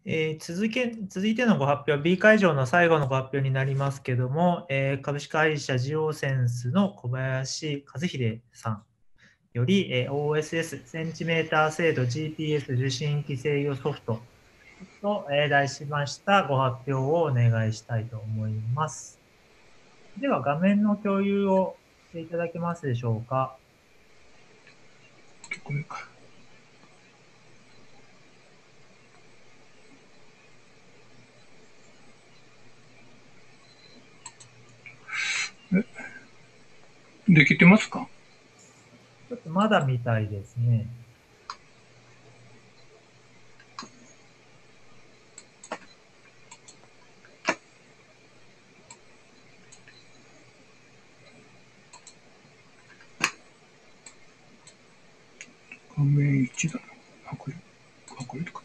続いてのご発表、B 会場の最後のご発表になりますけども、株式会社ジオセンスの小林和秀さんより、OSS センチメーター精度 GPS 受信機制御ソフトと、題しましたご発表をお願いしたいと思います。では、画面の共有をしていただけますでしょうか。 これか。できてますか？ ちょっとまだみたいですね。 画面1だな。これとか。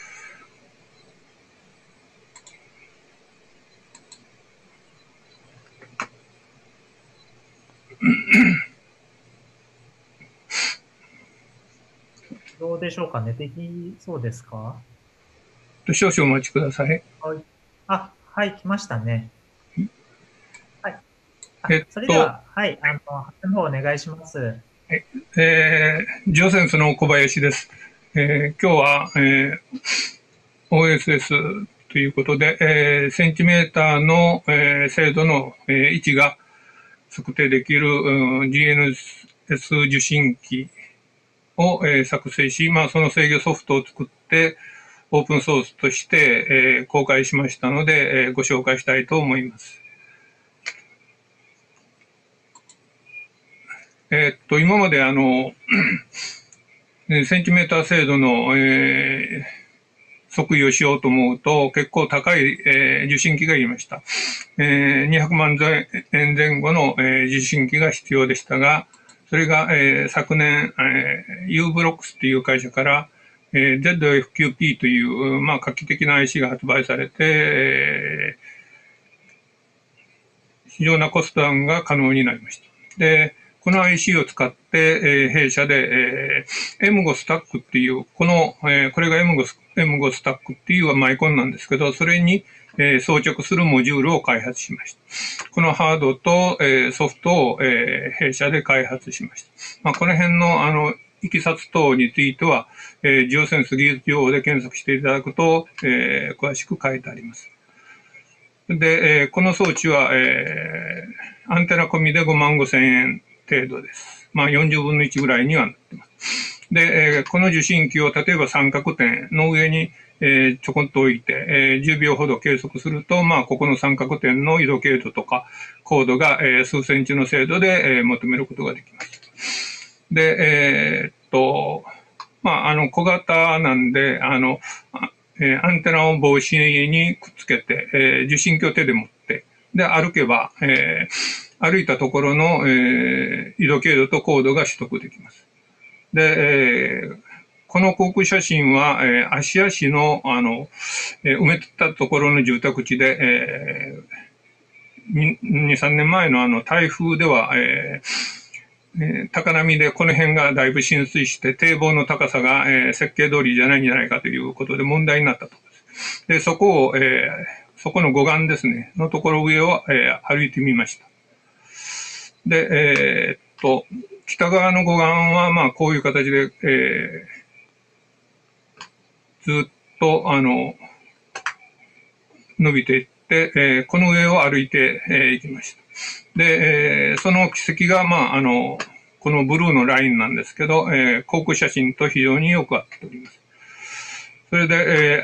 どうでしょうかね。できそうですか？ 少々お待ちください。 はい。はい、来ましたね。はい。 えっそれでと、 は、はい、発表の方お願いします。 ジオセンスの小林です。今日は、OSS ということで、センチメーターの、精度の、位置が測定できる、GNS 受信機を、作成し、まあ、その制御ソフトを作って、オープンソースとして、公開しましたので、ご紹介したいと思います。今までセンチメーター精度の、測位をしようと思うと結構高い、受信機がいりました。200万円前後の、受信機が必要でしたが、それが、昨年、Ublocks という会社から、ZFQP という、まあ、画期的な IC が発売されて、非常なコストダウンが可能になりました。で、この IC を使って、弊社で、M5 スタックっていう、これが M5 スタックっていうマイコンなんですけど、それに、装着するモジュールを開発しました。このハードと、ソフトを、弊社で開発しました。まあ、この辺の、いきさつ等については、ジオセンス技術用語で検索していただくと、詳しく書いてあります。で、この装置は、アンテナ込みで5万5千円程度です。まあ40分の1ぐらいにはなってます。で、この受信機を例えば三角点の上に、ちょこんと置いて、10秒ほど計測すると、まあ、ここの三角点の移動経度とか、高度が、数センチの精度で、求めることができます。で、まあ、小型なんで、アンテナを帽子にくっつけて、受信機を手で持って、で、歩けば、歩いたところの、緯度経度と高度が取得できます。で、この航空写真は、芦屋市の、埋めたところの住宅地で、2、3年前の台風では、高波でこの辺がだいぶ浸水して堤防の高さが、設計通りじゃないんじゃないかということで問題になったと。で、そこの護岸ですね、のところ上を、歩いてみました。で、北側の護岸は、まあ、こういう形で、ずっと、伸びていって、この上を歩いていきました。で、その軌跡が、まあ、このブルーのラインなんですけど、航空写真と非常によく合っております。それで、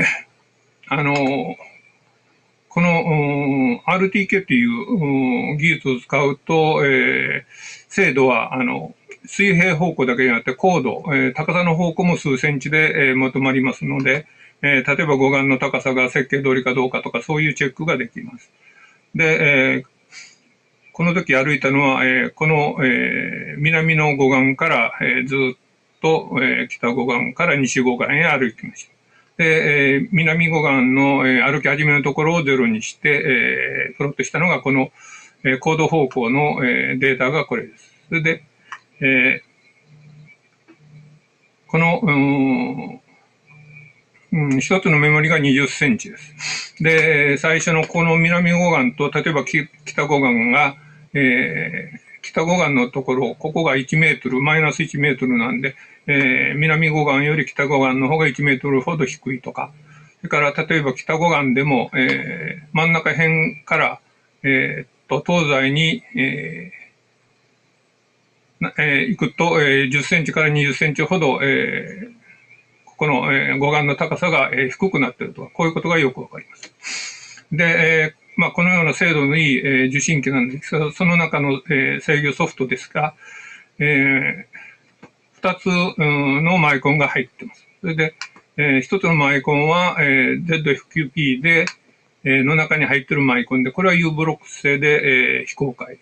この RTK という技術を使うと、精度は水平方向だけじゃなくて高度、高さの方向も数センチで、求まりますので、例えば護岸の高さが設計通りかどうかとかそういうチェックができます。で、この時歩いたのは、この、南の護岸から、ずっと、北護岸から西護岸へ歩きました。で、南護岸の、歩き始めのところをゼロにして、プロットしたのがこの、高度方向の、データがこれです。それで、この、 一つのメモリが20センチです。で、最初のこの南護岸と、例えば北護岸が、北護岸のところ、ここが1メートル、マイナス1メートルなんで、南護岸より北護岸の方が1メートルほど低いとか、それから例えば北護岸でも、真ん中辺から、東西に、行くと、10センチから20センチほど、この、護岸の高さが、低くなっているとか、こういうことがよくわかります。で、このような精度のいい、受信機なんですが、その中の、制御ソフトですが、2つのマイコンが入っています。それで、1つのマイコンは、ZFQP で、の中に入っているマイコンで、これは U ブロック製で、非公開です。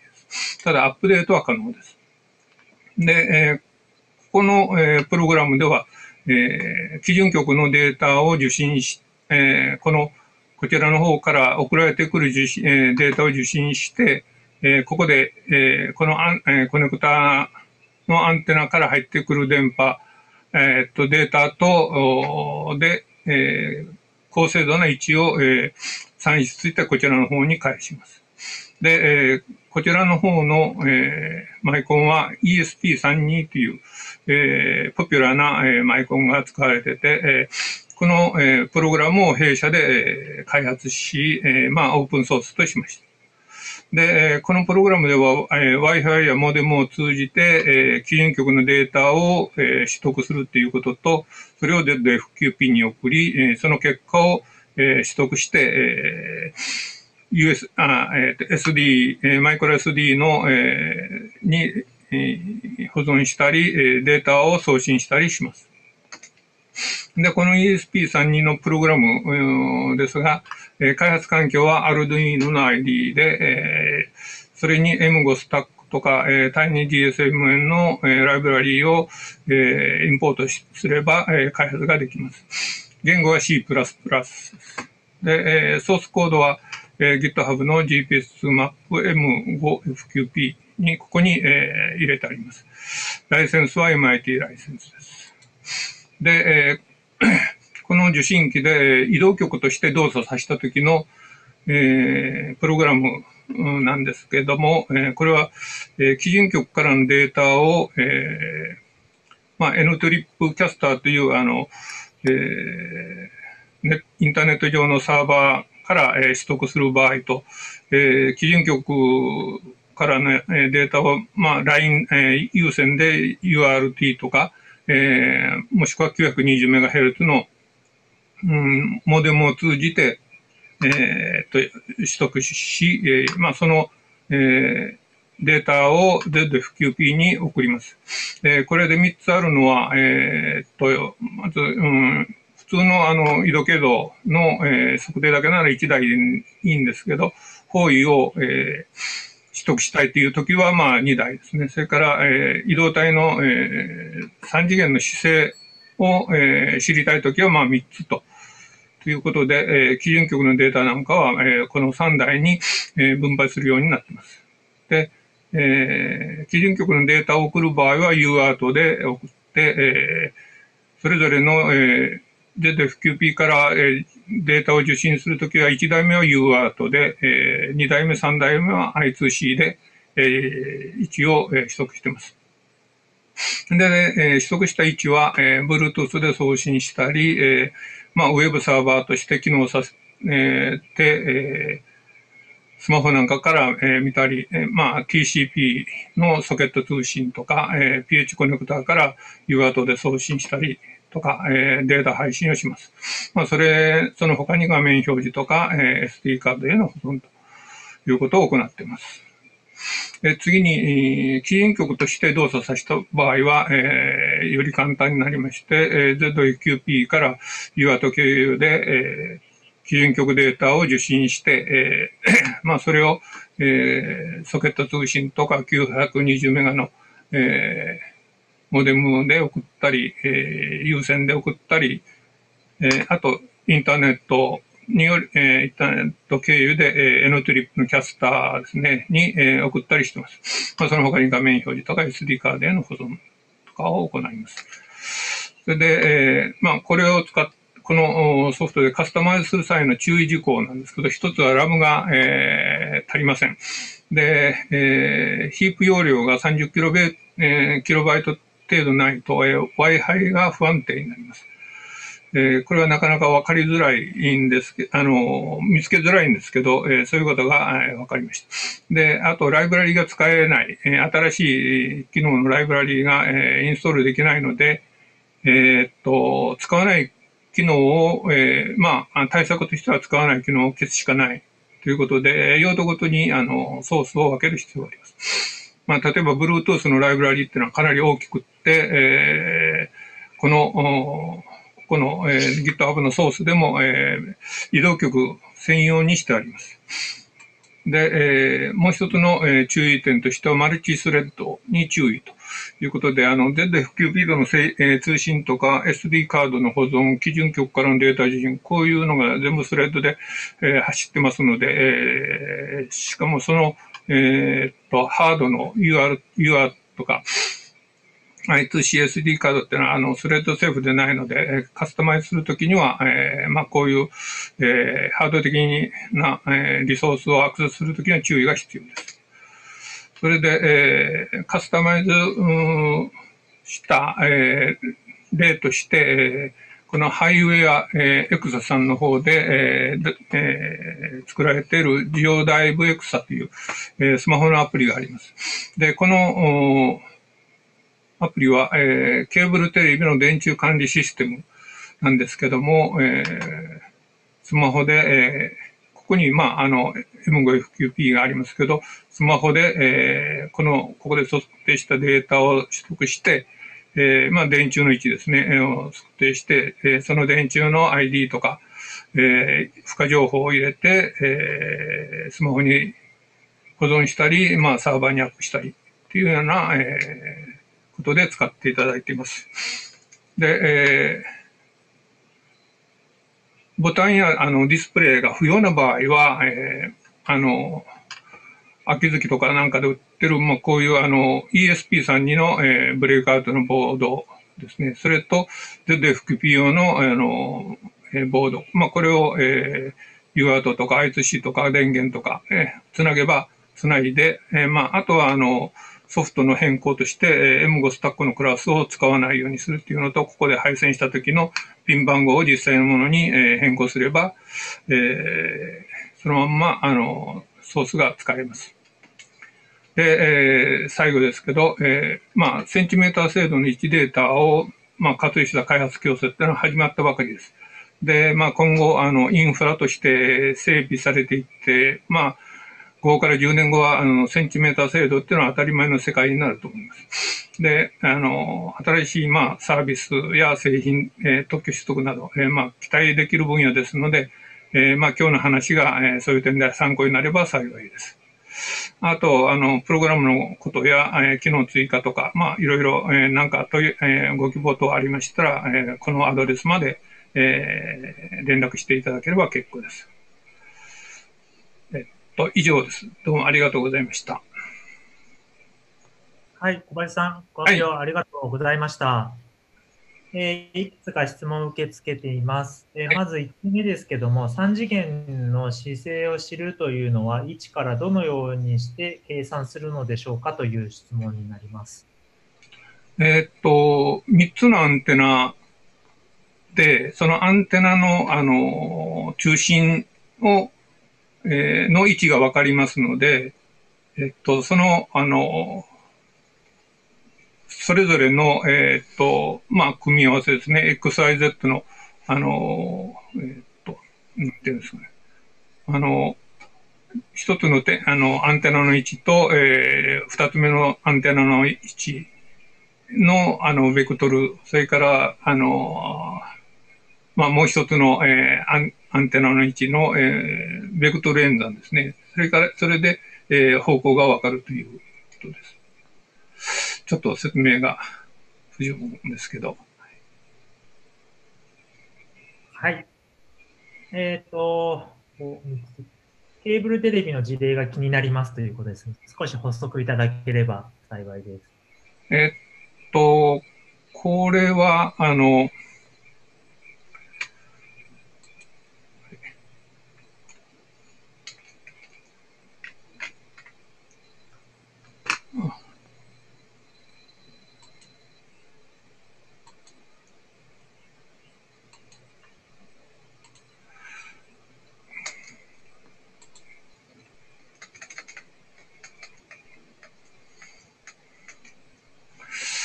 ただ、アップデートは可能です。で、この、プログラムでは、基準局のデータを受信し、こちらの方から送られてくるデータを受信して、ここで、このコネクタのアンテナから入ってくる電波、データと、で、高精度な位置を、算出してこちらの方に返します。で、こちらの方の、マイコンは ESP32 という、ポピュラーな、マイコンが使われてて、この、プログラムを弊社で、開発し、オープンソースとしました。で、このプログラムでは、Wi-Fi やモデムを通じて、基準局のデータを、取得するということと、それを ZFQP に送り、その結果を、取得して、SD、マイクロ SD の、に、保存したり、データを送信したりします。で、この ESP32 のプログラムですが、開発環境は Arduino の ID で、それに MGO-Stack とか、TinyDSMN の、ライブラリーを、インポートすれば、開発ができます。言語は C++です。で、ソースコードは、GitHub の GPS2map M5FQP に、ここに、入れてあります。ライセンスは MIT ライセンスです。で、この受信機で移動局として動作させた時の、プログラムなんですけれども、これは、基準局からのデータを、NTRIP キャスターというインターネット上のサーバーから、取得する場合と、基準局からの、データを、LINE、有線で URT とか、もしくは 920MHz の、モデムを通じて、取得し、その、データを ZFQP に送ります。これで3つあるのは、まず、普通の移動経路の、測定だけなら1台でいいんですけど、方位を、取得したいというときは、2台ですね。それから、移動体の、3次元の姿勢を、知りたいときは、3つということで、基準局のデータなんかは、この3台に、分配するようになっています。で、基準局のデータを送る場合は UART で送って、それぞれの、ZFQP から、データを受信するときは1台目は UART で、2台目、3台目は I2C で、位置を、取得しています。で、取得した位置は、Bluetooth で送信したり、ウェブサーバーとして機能させて、スマホなんかから、見たり、TCP のソケット通信とか、PH コネクターから UART で送信したりとか、データ配信をします。その他に画面表示とか、SD カードへの保存ということを行っています。次に、基準局として動作させた場合は、より簡単になりまして、ZFQP から UART 経由で、基準局データを受信して、それを、ソケット通信とか920メガの、モデムで送ったり、有線で送ったり、あと、インターネットによる、インターネット経由で、NTRIP のキャスターですね、に、送ったりしています。その他に画面表示とか SD カードへの保存とかを行います。それで、これをこのソフトでカスタマイズする際の注意事項なんですけど、一つはラムが、足りません。で、ヒープ容量が30キロバイト程度ないと、Wi-Fi が不安定になります。これはなかなか分かりづらいんですけど、見つけづらいんですけど、そういうことが、分かりました。で、あと、ライブラリが使えない、新しい機能のライブラリが、インストールできないので、使わない機能を、対策としては使わない機能を消すしかないということで、用途ごとにソースを分ける必要があります。例えば Bluetooth のライブラリっていうのはかなり大きくって、この、GitHub のソースでも、移動局専用にしてあります。で、もう一つの、注意点としては、マルチスレッドに注意ということで、ZFQP の通信とか SD カードの保存、基準局からのデータ受信、こういうのが全部スレッドで、走ってますので、しかもその、ハードの UR とか、I2CSD カードっていうのは、スレッドセーフでないので、カスタマイズするときには、こういう、ハード的な、リソースをアクセスするときには注意が必要です。それで、カスタマイズした、例として、このハイウェア、エクサさんの方で、作られているジオダイブエクサという、スマホのアプリがあります。で、このアプリは、ケーブルテレビの電柱管理システムなんですけども、スマホで、ここに、M5FQP がありますけど、スマホで、ここで測定したデータを取得して、電柱の位置ですね、を測定して、その電柱の ID とか、付加情報を入れて、スマホに保存したり、サーバーにアップしたりっていうような、ことで使っていただいています。で、ボタンやディスプレイが不要な場合は、秋月とかなんかで売ってる、こういうESP32 の、ブレイクアウトのボードですね。それと ZFQP 用の、ボード。これを、UART とか I2C とか電源とか、つなげばつないで、あとはソフトの変更として、M5 スタックのクラスを使わないようにするっていうのと、ここで配線した時のピン番号を実際のものに変更すれば、そのまんま、ソースが使えます。で、最後ですけど、センチメーター精度の位置データを、活用した開発競争っていうのは始まったばかりです。で、今後、インフラとして整備されていって、5から10年後は、センチメーター精度っていうのは当たり前の世界になると思います。で、新しい、サービスや製品、特許取得など、期待できる分野ですので、今日の話が、そういう点で参考になれば幸いです。あと、プログラムのことや、機能追加とか、いろいろ、なんかご希望等ありましたら、このアドレスまで、連絡していただければ結構です。以上です。どうもありがとうございました。 はい、小林さん、ご発表ありがとうございました。いくつか質問を受け付けています。まず1つ目ですけども、3次元の姿勢を知るというのは、位置からどのようにして計算するのでしょうかという質問になります。 3つのアンテナで、そのアンテナの、中心を、の位置がわかりますので、その、それぞれの、組み合わせですね。XYZ の、なんていうんですかね。一つのアンテナの位置と、二つ目のアンテナの位置の、ベクトル、それから、もう一つの、アンテナの位置の、ベクトル演算ですね。それで、方向がわかるということです。ちょっと説明が不十分ですけど。 はい。ケーブルテレビの事例が気になりますということですね。少し補足いただければ幸いです。 これは、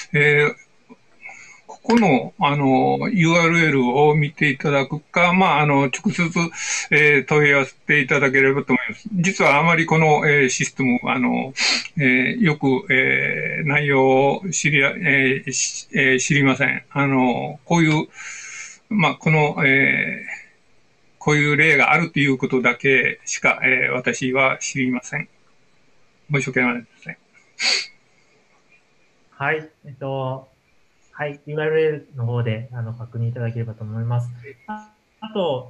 えーここの、URL を見ていただくか、直接、問い合わせていただければと思います。実はあまりこの、システム、よく、内容を知りません。こういう、こういう例があるということだけしか、私は知りません。申し訳ありません。 はい。はい。URL の方で確認いただければと思います。あと、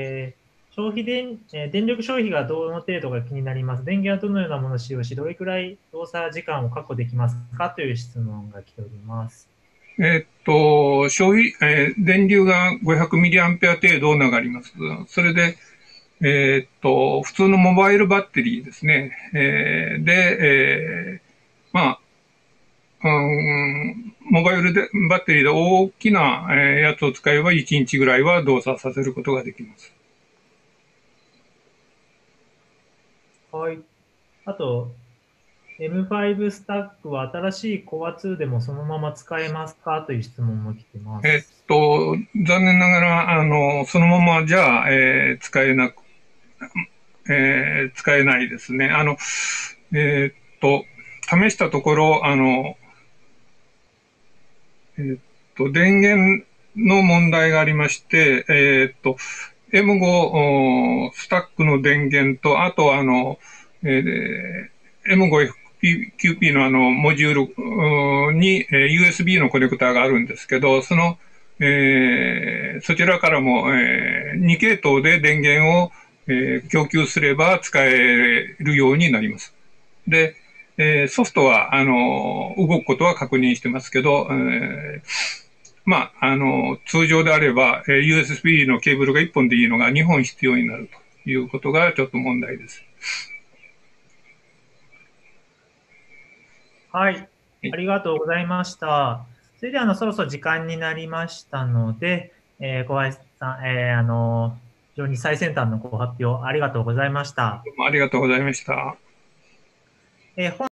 電力消費がどの程度か気になります。電源はどのようなものを使用し、どれくらい動作時間を確保できますかという質問が来ております。 電流が500ミリアンペア程度流ります。それで、普通のモバイルバッテリーですね。モバイルバッテリーで大きな、やつを使えば1日ぐらいは動作させることができます。 はい。あと、M5 スタックは新しい Core2 でもそのまま使えますかという質問も来てます。 残念ながら、そのままじゃ、使えないですね。試したところ、電源の問題がありまして、M5 スタックの電源と、あとM5QP のモジュールに、USB のコネクターがあるんですけど、そちらからも、2系統で電源を、供給すれば使えるようになります。で、ソフトは、動くことは確認してますけど、通常であれば、USB のケーブルが1本でいいのが2本必要になるということがちょっと問題です。 はい。ありがとうございました。それでは、そろそろ時間になりましたので、小林さん、非常に最先端のご発表ありがとうございました。 ありがとうございました。 本